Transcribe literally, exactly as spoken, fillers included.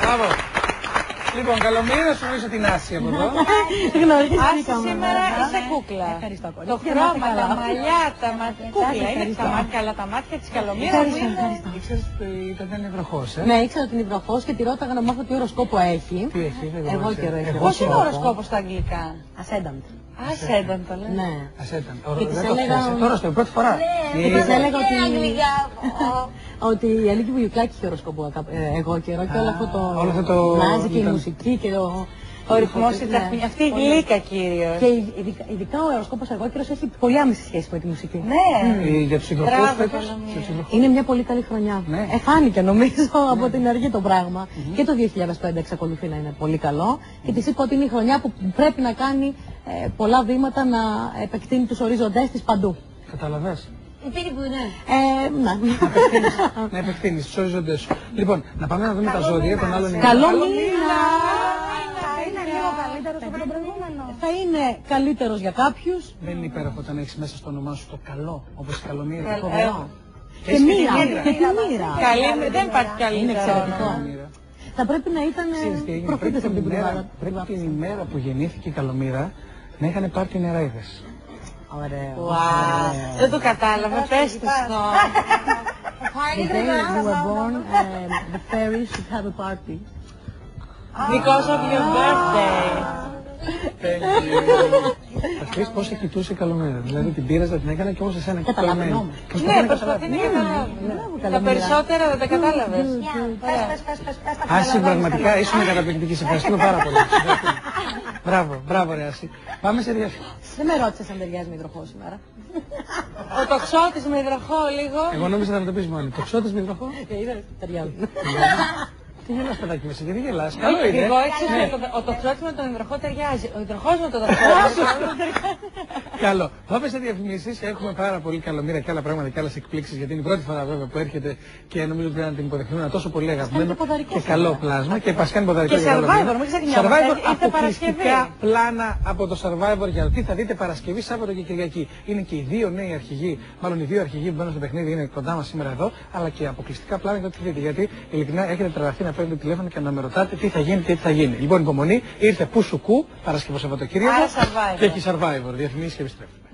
Μπράβο. Λοιπόν, Καλομήρα, να σου γνωρίσω την Άση από εδώ. Άση, σήμερα είσαι κούκλα. Ευχαριστώ πολύ. Το χρώμα, τα μαλλιά, τα μάτια. Κούκλα, είναι τα μάτια, αλλά τα μάτια της Καλομήρα μου είναι. Ήξερες ότι ήταν υβροχός, ε? Ναι, ήξερα ότι είναι υβροχός και τη ρώταγα να μάθω τι οροσκόπο έχει. Τι έχει, δεν Εγώ καιρό έχει. Πώς είναι ο οροσκόπος στα αγγλικά? Ασένταντ. Ασένταντ το λένε. Ναι. Ασένταντ. Και της Δεν το έλεγα- ξέρεις. Τώρα στο πρώτη φορά. Και της έλεγα ότι... αγγλικά. Ότι η Αλίκη Βουγιουκλάκη είχε οροσκόπο ε, εγώ καιρό και όλο αυτό το... όλο αυτό το- μάζει και η ήταν- μουσική και ο... Ο ρυθμός, η Ναι. ταχμή, αυτή η γλύκα κυρίως. Και ειδικά, ειδικά ο οροσκόπος εγώ καιρός έχει πολύ άμεση σχέση με τη μουσική. Ναι. Ε, Για τους συντροφούς Μπράβο, φέτος. Καλομήρα. στους συντροφούς. Είναι μια πολύ καλή χρονιά. Ναι. Ε, φάνηκε νομίζω από την αρχή το πράγμα. Και το δύο χιλιάδες πέντε εξακολουθεί να είναι πολύ καλό. Και της είπα ότι είναι η χρονιά που πρέπει να κάνει ε, πολλά βήματα να επεκτείνει τους οριζοντές της παντού. Καταλαβες. Περίπου, ναι. Ε, να. Να επεκτείνεις τους οριζοντές σου. Λοιπόν, να πάμε να δούμε τα ζώδια των άλλων. Καλό Θα μήνα! είναι λίγο καλύτερος από τον προηγούμενο. Θα είναι καλύτερος για κάποιους. Δεν είναι υπέροχο όταν έχεις μέσα στο όνομά σου το καλό, όπως η Καλομήρα. Καλ- Φοβερό. Και Και τη μοίρα. μοίρα. Και τη μοίρα. Καλή, δεν υπάρχει Είναι καλύτερο εξαιρετικό. όνομα. Καλομήρα. Θα πρέπει να ήταν Ξέρεις τι έγινε, προφήτες πρέπει από την την ημέρα- προβάδα. πρέπει την ημέρα που γεννήθηκε η Καλομήρα να είχαν πάρει την νεράιδες. Ωραίο. Wow. Δεν το κατάλαβα, πες το στο. The day you were born, um, the fairies should have a party. Because of your birthday. Αυτές πώς σε κοιτούσε η Καλομήρα. Δηλαδή την πήρες, την έκανε και όμως εσένα Καταλαβαίνω. κοιτωμένη. Ναι, προσπαθεί να καταλάβει. Τα περισσότερα δεν τα κατάλαβες. Άση, πραγματικά ήσουν καταπληκτική. Σε ευχαριστούμε πάρα πολύ. Σε ευχαριστούμε. Μπράβο, μπράβο ρε Άση. Πάμε σε διαφήμιση. Δεν με ρώτησες αν ταιριάζει με υδροχό σήμερα. Ο τοξότης με υδροχό λίγο. Εγώ νόμιζα να το πεις μόνοι. Το ξώτες με υδροχό. Και είδες, ταιριάζει. Τι γελάς παιδάκι μέσα, γιατί γελάς. Καλό είναι. Εγώ έξερα ο τοξότης με τον υδροχό ταιριάζει. Ο υδροχός με τον τοξότη. Καλό. Πάμε σε διαφημίσεις. Έχουμε πάρα πολύ Καλομήρα και άλλα πράγματα και άλλες εκπλήξεις γιατί είναι η πρώτη φορά βέβαια που έρχεται και νομίζω πρέπει να την υποδεχτούμε ένα τόσο πολύ αγαπημένο ποδαρικό και καλό πλάσμα. Και Πασχάνη Ποδαρικό Και για Καλομήρα. Survivor, μην ξεχνιόμαστε, Survivor, ήρθε αποκλειστικά Παρασκευή. πλάνα από το Survivor για το τι θα δείτε Παρασκευή, Σάββατο και Κυριακή. Είναι και οι δύο νέοι αρχηγοί, μάλλον οι δύο αρχηγοί που μπαίνουν στο παιχνίδι είναι κοντά μας σήμερα εδώ, αλλά και αποκλειστικά πλάνα για το τι δείτε. Γιατί ειλικρινά έχετε τρελαθεί να παίρνετε τηλέφωνο και να με ρωτάτε τι θα γίνει και τι θα γίνει. Λοιπόν, υπομονή, ήρθε που σου κου, Παρασκευό Σαββατοκύριακο Άρα Survivor. και έχει Survivor. Διαφημίσεις και επιστρέφουμε.